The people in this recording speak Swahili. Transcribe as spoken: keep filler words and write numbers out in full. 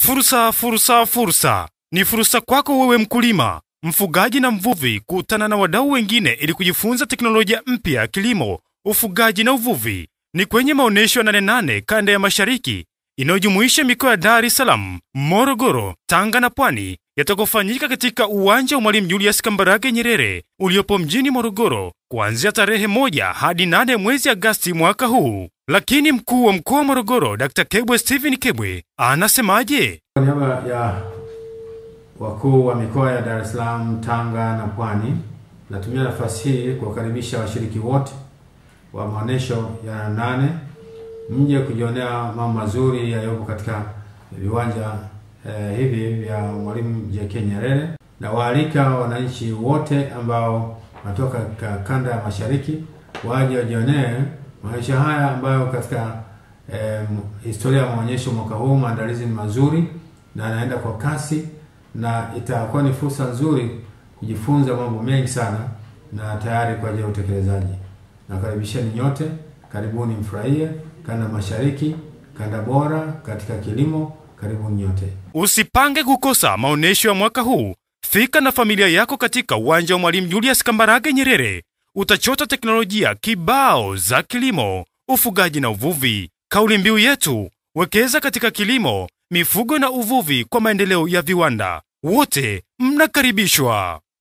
Fursa, fursa, fursa. Ni fursa kwako wewe mkulima, mfugaji na mvuvi kukutana na wadau wengine ili kujifunza teknolojia mpya ya kilimo, ufugaji na uvuvi. Ni kwenye maonesho ya nane nane kanda ya Mashariki inayojumuisha mikoa ya Dar es Salaam, Morogoro, Tanga na Pwani, yatakofanyika katika uwanja wa Mwalimu Julius Kambarage Nyerere uliopo mjini Morogoro kuanzia tarehe moja hadi nane mwezi Agosti mwaka huu. Lakini mkuu wa mkoa wa Morogoro Daktari Kebwe Steven Kebwe anasemaje? Kwa niaba ya wakuu wa mikoa ya Dar es Salaam, Tanga na Pwani, natumia nafasi hii kuwakaribisha washiriki wote wa maonesho ya nane mje kujionea mambo mazuri yaliyopo katika viwanja eh, hivi vya Mwalimu J K Nyerere, na waalika wananchi wote ambao wanatoka kanda ya Mashariki waje wajionee maonesho haya ambayo katika eh, historia ya maonyesho mwaka huu maandalizi ni mazuri na yanaenda kwa kasi, na itakuwa ni fursa nzuri kujifunza mambo mengi sana na tayari kwa ajili ya utekelezaji. Nakaribisheni nyote, karibuni mfurahie kanda Mashariki, kanda bora katika kilimo. Karibuni nyote. Usipange kukosa maonesho ya mwaka huu. Fika na familia yako katika uwanja wa Mwalimu Julius Kambarage Nyerere. Utachota teknolojia kibao za kilimo, ufugaji na uvuvi. Kauli mbiu yetu, wekeza katika kilimo, mifugo na uvuvi kwa maendeleo ya viwanda. Wote mnakaribishwa.